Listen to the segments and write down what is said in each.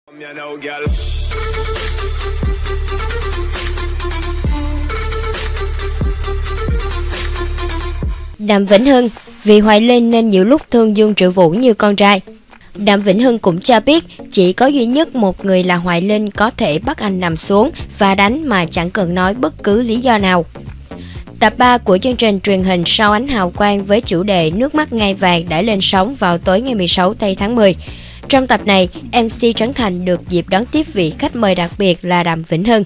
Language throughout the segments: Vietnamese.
Đàm Vĩnh Hưng vì Hoài Linh nên nhiều lúc thương Dương Triệu Vũ như con trai. Đàm Vĩnh Hưng cũng cho biết chỉ có duy nhất một người là Hoài Linh có thể bắt anh nằm xuống và đánh mà chẳng cần nói bất cứ lý do nào. Tập 3 của chương trình truyền hình Sau Ánh Hào Quang với chủ đề Nước Mắt Ngai Vàng đã lên sóng vào tối ngày 16 tây tháng 10. Trong tập này, MC Trấn Thành được dịp đón tiếp vị khách mời đặc biệt là Đàm Vĩnh Hưng.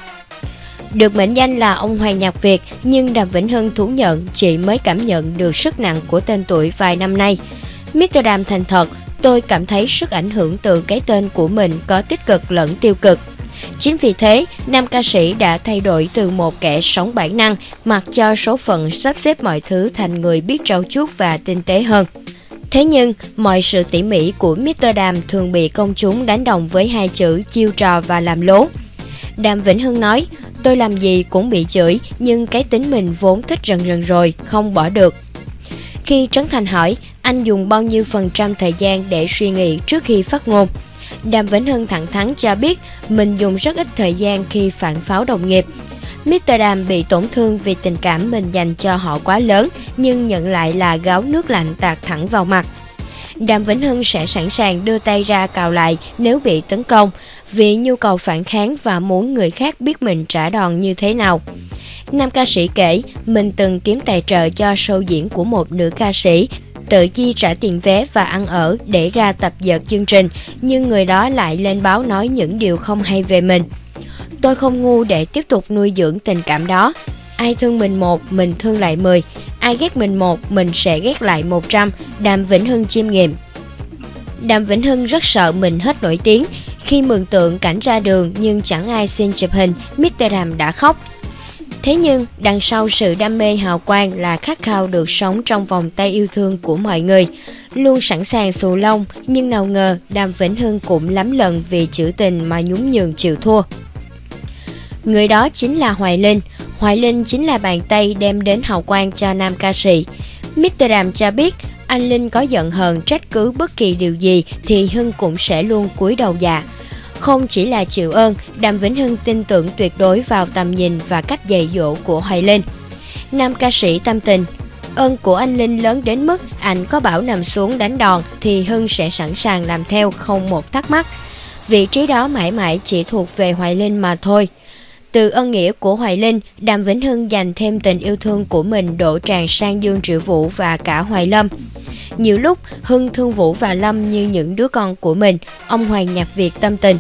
Được mệnh danh là ông Hoàng nhạc Việt, nhưng Đàm Vĩnh Hưng thú nhận chị mới cảm nhận được sức nặng của tên tuổi vài năm nay. Mr. Đàm thành thật, tôi cảm thấy sức ảnh hưởng từ cái tên của mình có tích cực lẫn tiêu cực. Chính vì thế, nam ca sĩ đã thay đổi từ một kẻ sống bản năng, mặc cho số phận sắp xếp mọi thứ thành người biết trau chuốt và tinh tế hơn. Thế nhưng, mọi sự tỉ mỉ của Mr. Đàm thường bị công chúng đánh đồng với hai chữ chiêu trò và làm lố. Đàm Vĩnh Hưng nói, tôi làm gì cũng bị chửi, nhưng cái tính mình vốn thích rần rồi, không bỏ được. Khi Trấn Thành hỏi, anh dùng bao nhiêu % thời gian để suy nghĩ trước khi phát ngôn? Đàm Vĩnh Hưng thẳng thắn cho biết mình dùng rất ít thời gian khi phản pháo đồng nghiệp. Mr. Đàm bị tổn thương vì tình cảm mình dành cho họ quá lớn, nhưng nhận lại là gáo nước lạnh tạt thẳng vào mặt. Đàm Vĩnh Hưng sẽ sẵn sàng đưa tay ra cào lại nếu bị tấn công, vì nhu cầu phản kháng và muốn người khác biết mình trả đòn như thế nào. Nam ca sĩ kể, mình từng kiếm tài trợ cho show diễn của một nữ ca sĩ, tự chi trả tiền vé và ăn ở để ra tập dượt chương trình, nhưng người đó lại lên báo nói những điều không hay về mình. Tôi không ngu để tiếp tục nuôi dưỡng tình cảm đó. Ai thương mình một, mình thương lại 10. Ai ghét mình một, mình sẽ ghét lại 100. Đàm Vĩnh Hưng chiêm nghiệm. Đàm Vĩnh Hưng rất sợ mình hết nổi tiếng. Khi mường tượng cảnh ra đường nhưng chẳng ai xin chụp hình, Mr. Đàm đã khóc. Thế nhưng, đằng sau sự đam mê hào quang là khát khao được sống trong vòng tay yêu thương của mọi người. Luôn sẵn sàng xù lông, nhưng nào ngờ Đàm Vĩnh Hưng cũng lắm lần vì chữ tình mà nhún nhường chịu thua. Người đó chính là Hoài Linh. Hoài Linh chính là bàn tay đem đến hào quang cho nam ca sĩ. Mr. Đàm cho biết, anh Linh có giận hờn trách cứ bất kỳ điều gì thì Hưng cũng sẽ luôn cúi đầu dạ. Không chỉ là chịu ơn, Đàm Vĩnh Hưng tin tưởng tuyệt đối vào tầm nhìn và cách dạy dỗ của Hoài Linh. Nam ca sĩ tâm tình, ơn của anh Linh lớn đến mức anh có bảo nằm xuống đánh đòn thì Hưng sẽ sẵn sàng làm theo không một thắc mắc. Vị trí đó mãi mãi chỉ thuộc về Hoài Linh mà thôi. Từ ân nghĩa của Hoài Linh, Đàm Vĩnh Hưng dành thêm tình yêu thương của mình đổ tràn sang Dương Triệu Vũ và cả Hoài Lâm. Nhiều lúc, Hưng thương Vũ và Lâm như những đứa con của mình, ông Hoàng nhạc Việt tâm tình.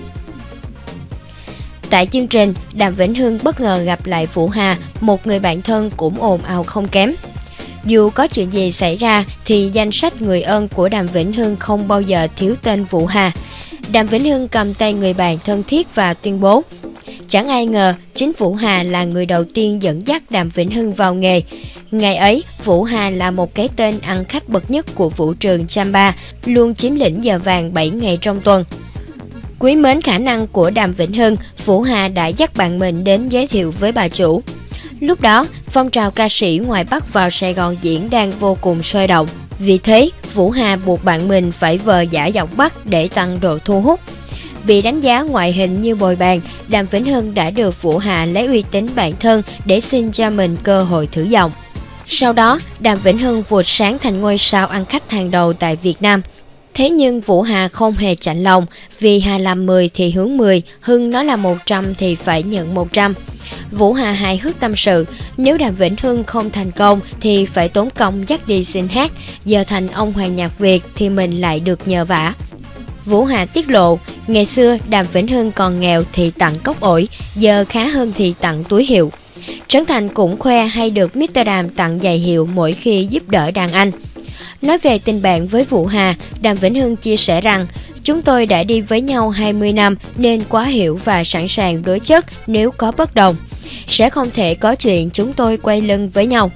Tại chương trình, Đàm Vĩnh Hưng bất ngờ gặp lại Vũ Hà, một người bạn thân cũng ồn ào không kém. Dù có chuyện gì xảy ra thì danh sách người ơn của Đàm Vĩnh Hưng không bao giờ thiếu tên Vũ Hà. Đàm Vĩnh Hưng cầm tay người bạn thân thiết và tuyên bố, chẳng ai ngờ chính Vũ Hà là người đầu tiên dẫn dắt Đàm Vĩnh Hưng vào nghề. Ngày ấy, Vũ Hà là một cái tên ăn khách bậc nhất của vũ trường Chamba, luôn chiếm lĩnh giờ vàng 7 ngày trong tuần. Quý mến khả năng của Đàm Vĩnh Hưng, Vũ Hà đã dắt bạn mình đến giới thiệu với bà chủ. Lúc đó, phong trào ca sĩ ngoài Bắc vào Sài Gòn diễn đang vô cùng sôi động. Vì thế, Vũ Hà buộc bạn mình phải vờ giả giọng Bắc để tăng độ thu hút. Bị đánh giá ngoại hình như bồi bàn, Đàm Vĩnh Hưng đã được Vũ Hà lấy uy tín bản thân để xin cho mình cơ hội thử giọng. Sau đó, Đàm Vĩnh Hưng vụt sáng thành ngôi sao ăn khách hàng đầu tại Việt Nam. Thế nhưng Vũ Hà không hề chạnh lòng, vì Hà làm 10 thì hướng 10, Hưng nói là 100 thì phải nhận 100. Vũ Hà hài hước tâm sự, nếu Đàm Vĩnh Hưng không thành công thì phải tốn công dắt đi xin hát, giờ thành ông Hoàng nhạc Việt thì mình lại được nhờ vả. Vũ Hà tiết lộ, ngày xưa Đàm Vĩnh Hưng còn nghèo thì tặng cốc ổi, giờ khá hơn thì tặng túi hiệu. Trấn Thành cũng khoe hay được Mr. Đàm tặng giày hiệu mỗi khi giúp đỡ đàn anh. Nói về tình bạn với Vũ Hà, Đàm Vĩnh Hưng chia sẻ rằng, chúng tôi đã đi với nhau 20 năm nên quá hiểu và sẵn sàng đối chất nếu có bất đồng. Sẽ không thể có chuyện chúng tôi quay lưng với nhau.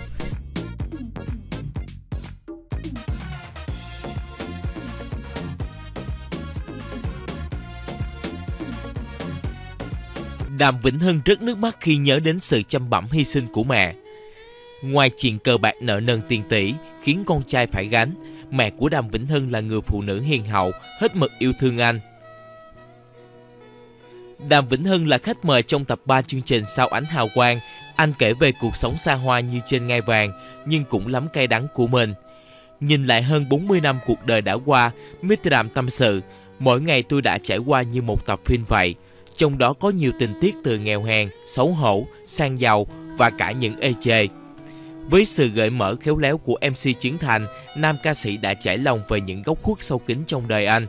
Đàm Vĩnh Hưng rớt nước mắt khi nhớ đến sự chăm bẵm hy sinh của mẹ. Ngoài chuyện cờ bạc nợ nần tiền tỷ khiến con trai phải gánh, mẹ của Đàm Vĩnh Hưng là người phụ nữ hiền hậu, hết mực yêu thương anh. Đàm Vĩnh Hưng là khách mời trong tập 3 chương trình Sao Ánh Hào Quang. Anh kể về cuộc sống xa hoa như trên ngai vàng, nhưng cũng lắm cay đắng của mình. Nhìn lại hơn 40 năm cuộc đời đã qua, Mr. Đàm tâm sự, mỗi ngày tôi đã trải qua như một tập phim vậy. Trong đó có nhiều tình tiết từ nghèo hèn, xấu hổ, sang giàu và cả những ê chề. Với sự gợi mở khéo léo của MC Trấn Thành, nam ca sĩ đã trải lòng về những góc khuất sâu kín trong đời anh.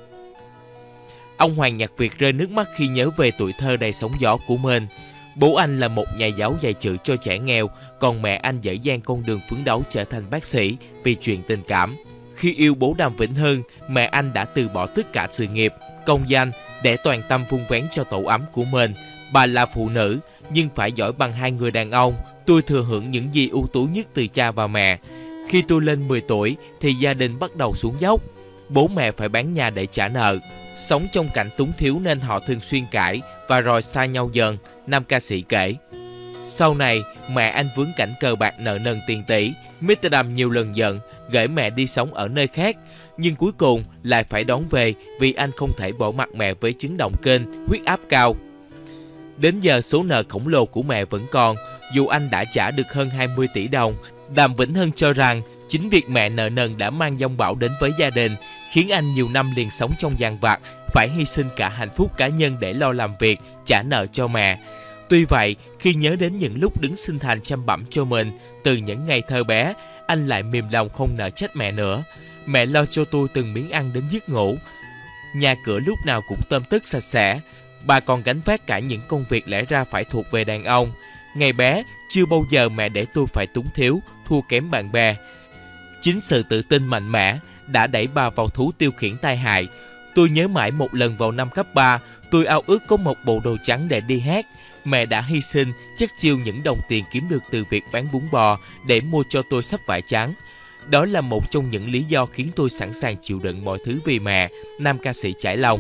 Ông Hoàng Nhật Việt rơi nước mắt khi nhớ về tuổi thơ đầy sóng gió của mình. Bố anh là một nhà giáo dạy chữ cho trẻ nghèo, còn mẹ anh dở dang con đường phấn đấu trở thành bác sĩ vì chuyện tình cảm. Khi yêu bố Đàm Vĩnh Hưng, mẹ anh đã từ bỏ tất cả sự nghiệp, công danh để toàn tâm vun vén cho tổ ấm của mình. Bà là phụ nữ, nhưng phải giỏi bằng hai người đàn ông. Tôi thừa hưởng những gì ưu tú nhất từ cha và mẹ. Khi tôi lên 10 tuổi thì gia đình bắt đầu xuống dốc. Bố mẹ phải bán nhà để trả nợ. Sống trong cảnh túng thiếu nên họ thường xuyên cãi và rồi xa nhau dần, nam ca sĩ kể. Sau này, mẹ anh vướng cảnh cờ bạc nợ nần tiền tỷ. Mr. Đàm nhiều lần giận, gửi mẹ đi sống ở nơi khác. Nhưng cuối cùng lại phải đón về vì anh không thể bỏ mặc mẹ với chứng động kinh, huyết áp cao. Đến giờ số nợ khổng lồ của mẹ vẫn còn, dù anh đã trả được hơn 20 tỷ đồng. Đàm Vĩnh Hưng cho rằng chính việc mẹ nợ nần đã mang dông bão đến với gia đình, khiến anh nhiều năm liền sống trong dằn vặt, phải hy sinh cả hạnh phúc cá nhân để lo làm việc, trả nợ cho mẹ. Tuy vậy, khi nhớ đến những lúc đứng sinh thành chăm bẵm cho mình, từ những ngày thơ bé, anh lại mềm lòng không nỡ trách mẹ nữa. Mẹ lo cho tôi từng miếng ăn đến giấc ngủ. Nhà cửa lúc nào cũng tươm tất sạch sẽ. Bà còn gánh vác cả những công việc lẽ ra phải thuộc về đàn ông. Ngày bé, chưa bao giờ mẹ để tôi phải túng thiếu, thua kém bạn bè. Chính sự tự tin mạnh mẽ đã đẩy bà vào thú tiêu khiển tai hại. Tôi nhớ mãi một lần vào năm cấp 3, tôi ao ước có một bộ đồ trắng để đi hát. Mẹ đã hy sinh, chất chiêu những đồng tiền kiếm được từ việc bán bún bò để mua cho tôi xấp vải trắng. Đó là một trong những lý do khiến tôi sẵn sàng chịu đựng mọi thứ vì mẹ, nam ca sĩ trải lòng.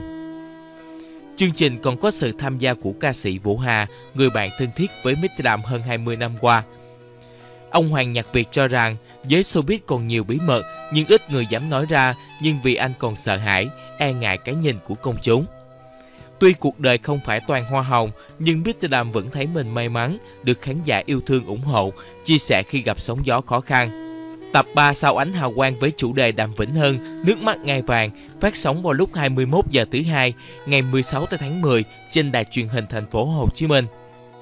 Chương trình còn có sự tham gia của ca sĩ Vũ Hà, người bạn thân thiết với Mr. Đàm hơn 20 năm qua. Ông Hoàng Nhật Việt cho rằng giới showbiz còn nhiều bí mật nhưng ít người dám nói ra, nhưng vì anh còn sợ hãi, e ngại cái nhìn của công chúng. Tuy cuộc đời không phải toàn hoa hồng, nhưng Mr. Đàm vẫn thấy mình may mắn được khán giả yêu thương ủng hộ, chia sẻ khi gặp sóng gió khó khăn. Tập 3 Sao Ánh Hào Quang với chủ đề Đàm Vĩnh Hưng, Nước mắt ngai vàng phát sóng vào lúc 21 giờ thứ Hai, ngày 16 tháng 10 trên đài truyền hình thành phố Hồ Chí Minh.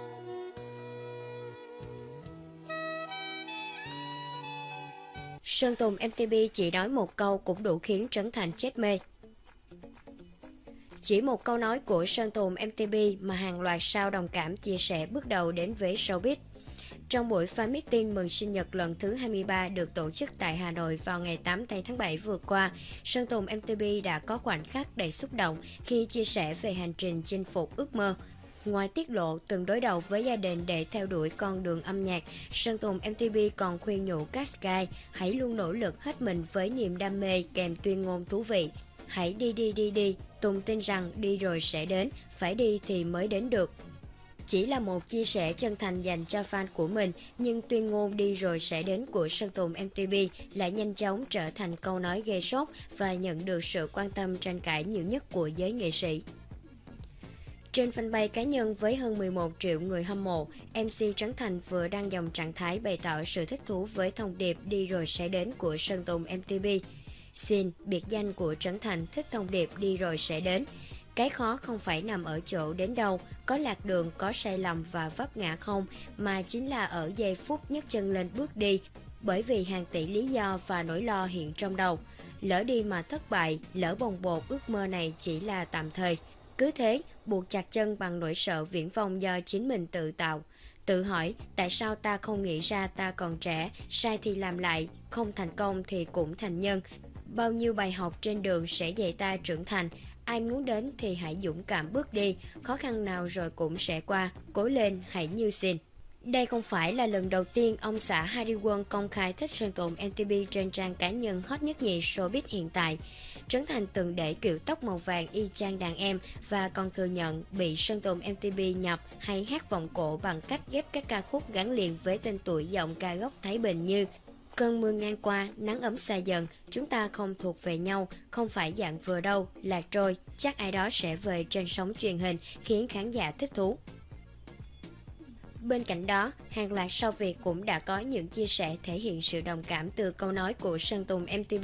Sơn Tùng MTV chỉ nói một câu cũng đủ khiến Trấn Thành chết mê. Chỉ một câu nói của Sơn Tùng MTV mà hàng loạt sao đồng cảm chia sẻ bước đầu đến với showbiz. Trong buổi fan meeting mừng sinh nhật lần thứ 23 được tổ chức tại Hà Nội vào ngày 8 tháng 7 vừa qua, Sơn Tùng MTV đã có khoảnh khắc đầy xúc động khi chia sẻ về hành trình chinh phục ước mơ. Ngoài tiết lộ từng đối đầu với gia đình để theo đuổi con đường âm nhạc, Sơn Tùng MTV còn khuyên nhủ các Sky hãy luôn nỗ lực hết mình với niềm đam mê kèm tuyên ngôn thú vị. Hãy đi, Tùng tin rằng đi rồi sẽ đến, phải đi thì mới đến được. Chỉ là một chia sẻ chân thành dành cho fan của mình, nhưng tuyên ngôn đi rồi sẽ đến của Sơn Tùng MTV lại nhanh chóng trở thành câu nói gây sốt và nhận được sự quan tâm tranh cãi nhiều nhất của giới nghệ sĩ. Trên fanpage cá nhân với hơn 11 triệu người hâm mộ, MC Trấn Thành vừa đăng dòng trạng thái bày tỏ sự thích thú với thông điệp đi rồi sẽ đến của Sơn Tùng MTV. Xin, biệt danh của Trấn Thành thích thông điệp đi rồi sẽ đến. Cái khó không phải nằm ở chỗ đến đâu, có lạc đường, có sai lầm và vấp ngã không, mà chính là ở giây phút nhấc chân lên bước đi, bởi vì hàng tỷ lý do và nỗi lo hiện trong đầu. Lỡ đi mà thất bại, lỡ bồng bột ước mơ này chỉ là tạm thời. Cứ thế, buộc chặt chân bằng nỗi sợ viển vông do chính mình tự tạo. Tự hỏi, tại sao ta không nghĩ ra ta còn trẻ, sai thì làm lại, không thành công thì cũng thành nhân. Bao nhiêu bài học trên đường sẽ dạy ta trưởng thành. Ai muốn đến thì hãy dũng cảm bước đi, khó khăn nào rồi cũng sẽ qua, cố lên hãy như xin. Đây không phải là lần đầu tiên ông xã Harry Won công khai thích Sơn Tùng MTV trên trang cá nhân hot nhất nhì showbiz hiện tại. Trấn Thành từng để kiểu tóc màu vàng y chang đàn em và còn thừa nhận bị Sơn Tùng MTV nhập hay hát vọng cổ bằng cách ghép các ca khúc gắn liền với tên tuổi giọng ca gốc Thái Bình như cơn mưa ngang qua, nắng ấm xa dần, chúng ta không thuộc về nhau, không phải dạng vừa đâu, lạc trôi, chắc ai đó sẽ về trên sóng truyền hình khiến khán giả thích thú. Bên cạnh đó, hàng loạt sao Việt cũng đã có những chia sẻ thể hiện sự đồng cảm từ câu nói của Sơn Tùng MTV.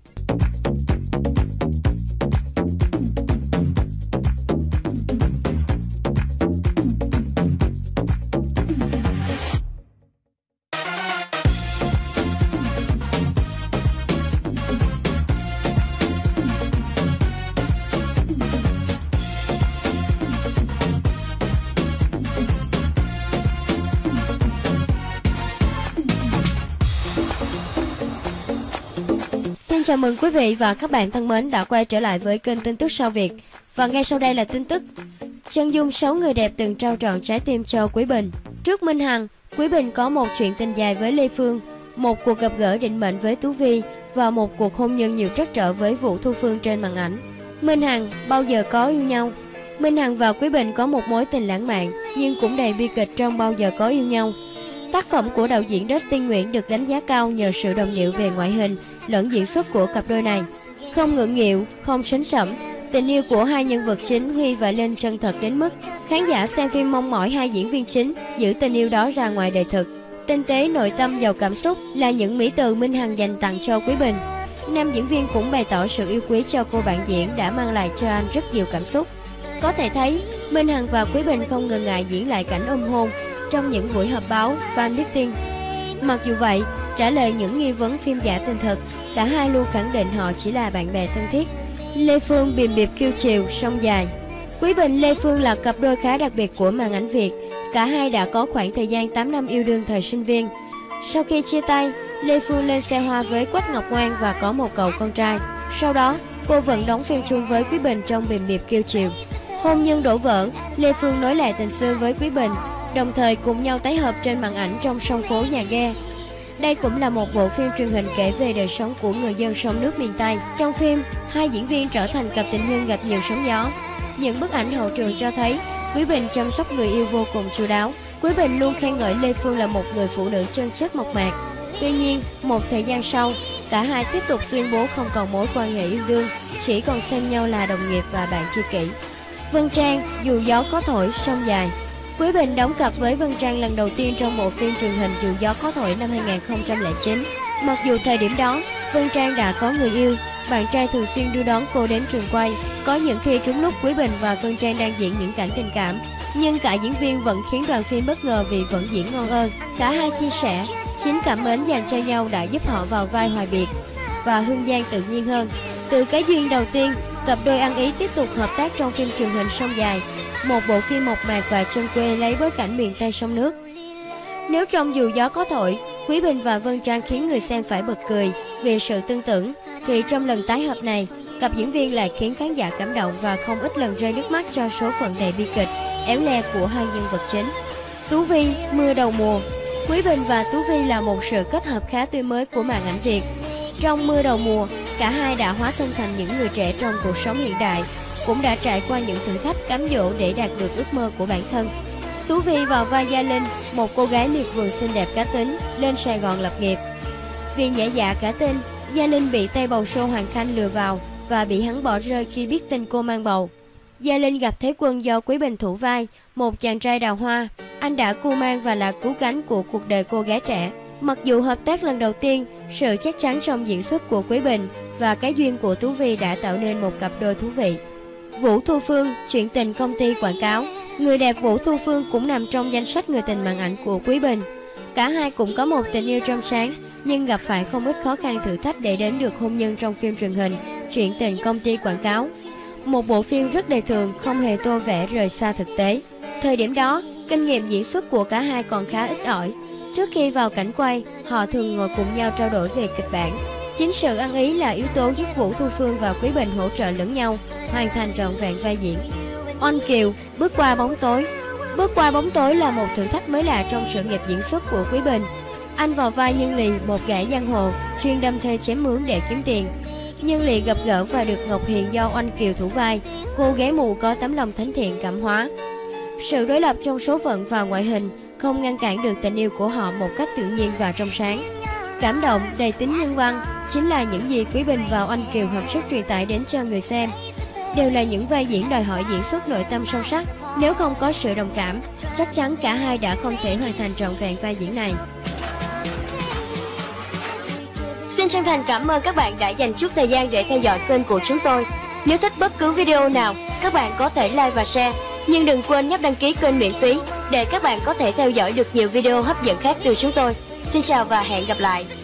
Xin chào mừng quý vị và các bạn thân mến đã quay trở lại với kênh tin tức Sao Việt. Và ngay sau đây là tin tức chân dung 6 người đẹp từng trao trọn trái tim cho Quý Bình. Trước Minh Hằng, Quý Bình có một chuyện tình dài với Lê Phương, một cuộc gặp gỡ định mệnh với Tú Vi và một cuộc hôn nhân nhiều trắc trở với Vũ Thu Phương trên màn ảnh. Minh Hằng bao giờ có yêu nhau. Minh Hằng và Quý Bình có một mối tình lãng mạn nhưng cũng đầy bi kịch trong Bao giờ có yêu nhau. Tác phẩm của đạo diễn Dustin Nguyễn được đánh giá cao nhờ sự đồng điệu về ngoại hình lẫn diễn xuất của cặp đôi này. Không ngượng nghịu, không sến sẩm, tình yêu của hai nhân vật chính Huy và Linh chân thật đến mức khán giả xem phim mong mỏi hai diễn viên chính giữ tình yêu đó ra ngoài đời thực. Tinh tế, nội tâm, giàu cảm xúc là những mỹ từ Minh Hằng dành tặng cho Quý Bình. Nam diễn viên cũng bày tỏ sự yêu quý cho cô bạn diễn đã mang lại cho anh rất nhiều cảm xúc. Có thể thấy, Minh Hằng và Quý Bình không ngần ngại diễn lại cảnh ôm hôn trong những buổi họp báo, fan meeting. Mặc dù vậy, trả lời những nghi vấn phim giả tin thật, cả hai luôn khẳng định họ chỉ là bạn bè thân thiết. Lê Phương bìm bịp kêu chiều, sông dài. Quý Bình, Lê Phương là cặp đôi khá đặc biệt của màn ảnh Việt. Cả hai đã có khoảng thời gian 8 năm yêu đương thời sinh viên. Sau khi chia tay, Lê Phương lên xe hoa với Quách Ngọc Ngoan và có một cậu con trai. Sau đó, cô vẫn đóng phim chung với Quý Bình trong bìm bịp kêu chiều. Hôn nhân đổ vỡ, Lê Phương nối lại tình xưa với Quý Bình, đồng thời cùng nhau tái hợp trên màn ảnh trong Sông Phố Nhà Ghe. Đây cũng là một bộ phim truyền hình kể về đời sống của người dân sông nước miền Tây. Trong phim, hai diễn viên trở thành cặp tình nhân gặp nhiều sóng gió. Những bức ảnh hậu trường cho thấy Quý Bình chăm sóc người yêu vô cùng chu đáo. Quý Bình luôn khen ngợi Lê Phương là một người phụ nữ chân chất mộc mạc. Tuy nhiên, một thời gian sau, cả hai tiếp tục tuyên bố không còn mối quan hệ yêu đương, chỉ còn xem nhau là đồng nghiệp và bạn tri kỷ. Vân Trang, dù gió có thổi, sông dài. Quý Bình đóng cặp với Vân Trang lần đầu tiên trong bộ phim truyền hình Dù Gió Có Thổi năm 2009. Mặc dù thời điểm đó, Vân Trang đã có người yêu, bạn trai thường xuyên đưa đón cô đến trường quay. Có những khi trúng lúc Quý Bình và Vân Trang đang diễn những cảnh tình cảm, nhưng cả diễn viên vẫn khiến đoàn phim bất ngờ vì vẫn diễn ngon ơn. Cả hai chia sẻ, chính cảm mến dành cho nhau đã giúp họ vào vai Hoài Biệt và Hương Giang tự nhiên hơn. Từ cái duyên đầu tiên, cặp đôi ăn ý tiếp tục hợp tác trong phim truyền hình Sông Dài, một bộ phim mộc mạc và chân quê lấy bối cảnh miền Tây sông nước. Nếu trong Dù Gió Có Thổi, Quý Bình và Vân Trang khiến người xem phải bật cười vì sự tương tự, thì trong lần tái hợp này, cặp diễn viên lại khiến khán giả cảm động và không ít lần rơi nước mắt cho số phận đầy bi kịch, éo le của hai nhân vật chính. Tú Vi, mưa đầu mùa. Quý Bình và Tú Vi là một sự kết hợp khá tươi mới của màn ảnh Việt. Trong Mưa Đầu Mùa, cả hai đã hóa thân thành những người trẻ trong cuộc sống hiện đại, cũng đã trải qua những thử thách cám dỗ để đạt được ước mơ của bản thân. Tú Vi vào vai Gia Linh, một cô gái miệt vườn xinh đẹp cá tính, lên Sài Gòn lập nghiệp. Vì nhẹ dạ cả tin, Gia Linh bị tay bầu show Hoàng Khanh lừa vào và bị hắn bỏ rơi khi biết tin cô mang bầu. Gia Linh gặp Thế Quân do Quý Bình thủ vai, một chàng trai đào hoa. Anh đã cưu mang và là cứu cánh của cuộc đời cô gái trẻ. Mặc dù hợp tác lần đầu tiên, sự chắc chắn trong diễn xuất của Quý Bình và cái duyên của Tú Vi đã tạo nên một cặp đôi thú vị. Vũ Thu Phương, chuyện tình công ty quảng cáo. Người đẹp Vũ Thu Phương cũng nằm trong danh sách người tình màn ảnh của Quý Bình. Cả hai cũng có một tình yêu trong sáng, nhưng gặp phải không ít khó khăn thử thách để đến được hôn nhân trong phim truyền hình Chuyện tình công ty quảng cáo. Một bộ phim rất đời thường, không hề tô vẽ rời xa thực tế. Thời điểm đó, kinh nghiệm diễn xuất của cả hai còn khá ít ỏi. Trước khi vào cảnh quay, họ thường ngồi cùng nhau trao đổi về kịch bản. Chính sự ăn ý là yếu tố giúp Vũ Thu Phương và Quý Bình hỗ trợ lẫn nhau, hoàn thành trọn vẹn vai diễn. Oanh Kiều, Bước qua bóng tối. Bước qua bóng tối là một thử thách mới lạ trong sự nghiệp diễn xuất của Quý Bình. Anh vào vai Nhân Lì, một gã giang hồ, chuyên đâm thuê chém mướn để kiếm tiền. Nhân Lì gặp gỡ và được Ngọc Hiền do Oanh Kiều thủ vai, cô gái mù có tấm lòng thánh thiện cảm hóa. Sự đối lập trong số phận và ngoại hình không ngăn cản được tình yêu của họ một cách tự nhiên và trong sáng. Cảm động, đầy tính nhân văn chính là những gì Quý Bình và Oanh Kiều hợp sức truyền tải đến cho người xem. Đều là những vai diễn đòi hỏi diễn xuất nội tâm sâu sắc. Nếu không có sự đồng cảm, chắc chắn cả hai đã không thể hoàn thành trọn vẹn vai diễn này. Xin chân thành cảm ơn các bạn đã dành chút thời gian để theo dõi kênh của chúng tôi. Nếu thích bất cứ video nào, các bạn có thể like và share. Nhưng đừng quên nhấp đăng ký kênh miễn phí để các bạn có thể theo dõi được nhiều video hấp dẫn khác từ chúng tôi. Xin chào và hẹn gặp lại.